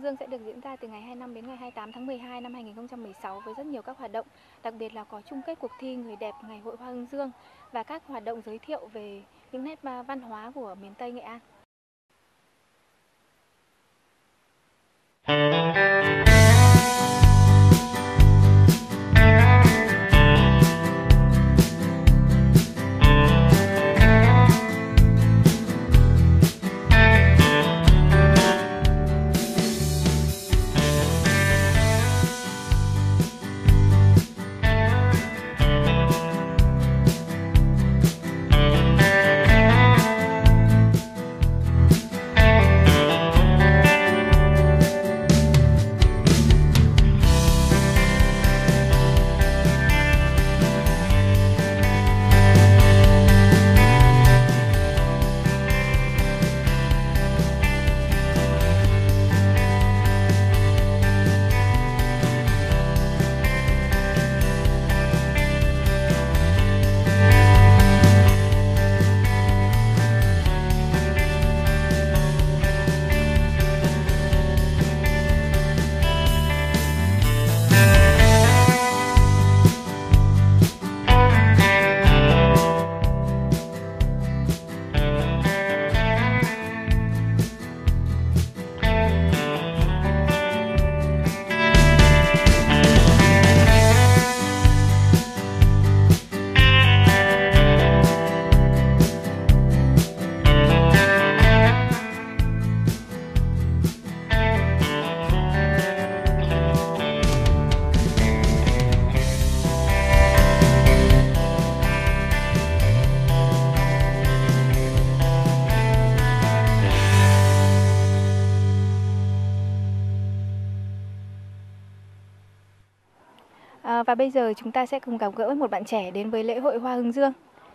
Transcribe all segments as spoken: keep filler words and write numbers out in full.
Dương sẽ được diễn ra từ ngày hai mươi lăm đến ngày hai mươi tám tháng mười hai năm hai nghìn không trăm mười sáu với rất nhiều các hoạt động, đặc biệt là có chung kết cuộc thi Người đẹp Ngày hội Hoa Hướng Dương và các hoạt động giới thiệu về những nét văn hóa của miền Tây Nghệ An. À, và bây giờ chúng ta sẽ cùng gặp gỡ một bạn trẻ đến với lễ hội Hoa Hướng Dương.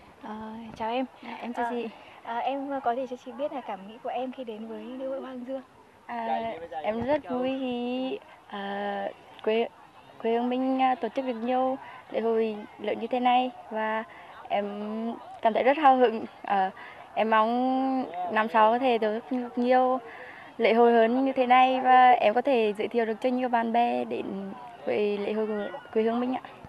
À, chào em. Em chào chị. À, em có thể cho chị biết là cảm nghĩ của em khi đến với lễ hội Hoa Hướng Dương? À, em rất vui khi à, quê quê hương mình à, tổ chức được nhiều lễ hội lớn như thế này và em cảm thấy rất hào hứng. À, em mong năm sau có thể tổ chức nhiều lễ hội hơn như thế này và em có thể giới thiệu được cho nhiều bạn bè đến với lễ hội của quê hương mình ạ.